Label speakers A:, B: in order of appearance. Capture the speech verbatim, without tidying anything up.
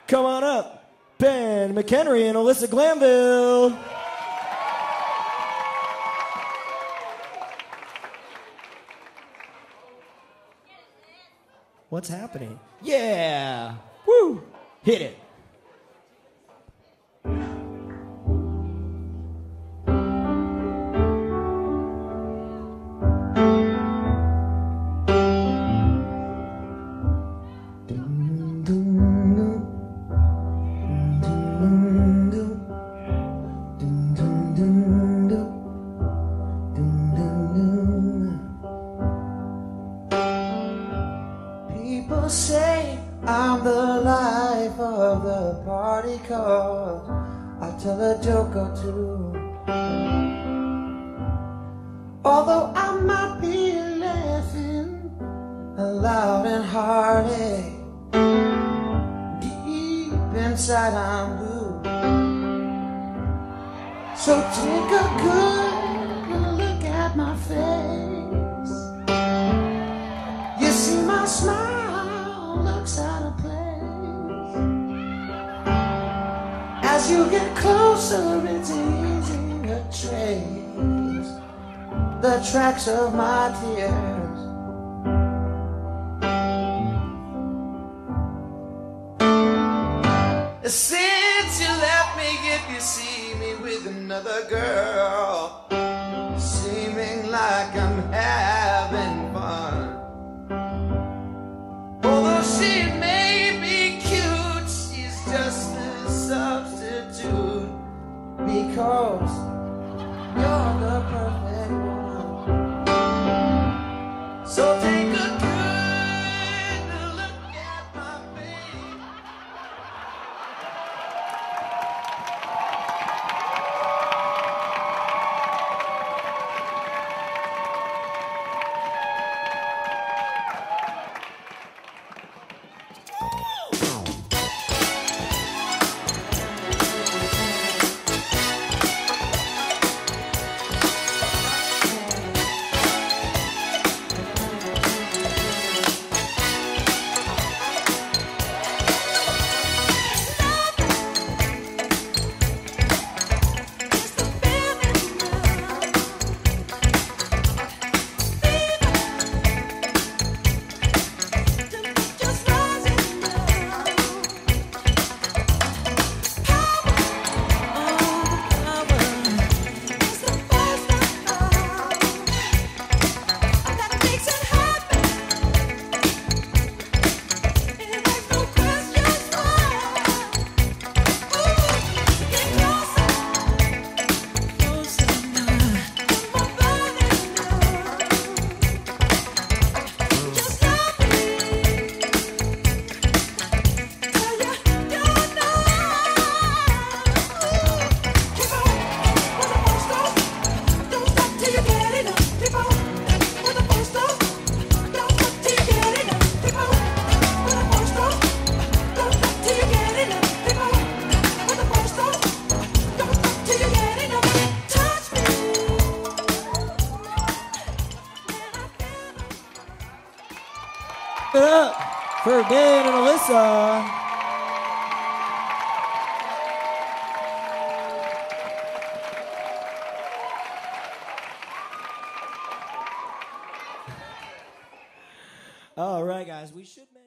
A: Come on up, Ben McHenry and Alyssa Glanville. What's happening? Yeah! Woo! Hit it.
B: People say I'm the life of the party, cause I tell a joke or two. Although I might be laughing loud and hearty, deep inside I'm blue. So take a good look at my face. You see my smile looks out of place. As you get closer, it's easy to trace the tracks of my tears. Since you left me, if you see me with another girl, seeming like I'm having fun. Although she may be cute, she's just a substitute, because you're the perfect one. So take a good look at my face.
A: Give it up for Ben and Alyssa. All right, guys, we should make